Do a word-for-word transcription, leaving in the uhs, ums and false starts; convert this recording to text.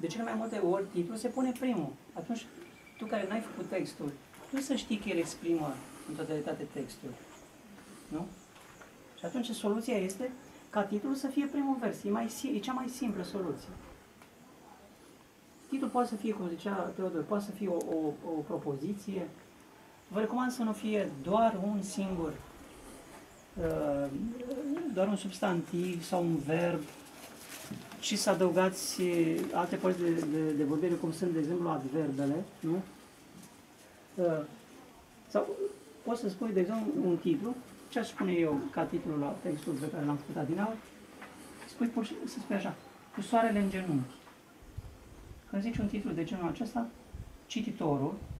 De cele mai multe ori, titlul se pune primul. Atunci, tu care n-ai făcut textul, nu să știi că el exprimă în totalitate textul. Nu? Și atunci soluția este ca titlul să fie primul vers. E, mai, e cea mai simplă soluție. Titlul poate să fie, cum zicea Teodor, poate să fie o, o, o propoziție. Vă recomand să nu fie doar un singur, uh, doar un substantiv sau un verb, și să adăugați alte părți de, de, de vorbire, cum sunt, de exemplu, adverbele, nu? Uh, sau poți să spui, de exemplu, un titlu, ce aș spune eu ca titlu la textul pe care l-am ascultat din aur, spui pur și să spui așa, cu soarele în genunchi. Când zici un titlu de genul acesta, cititorul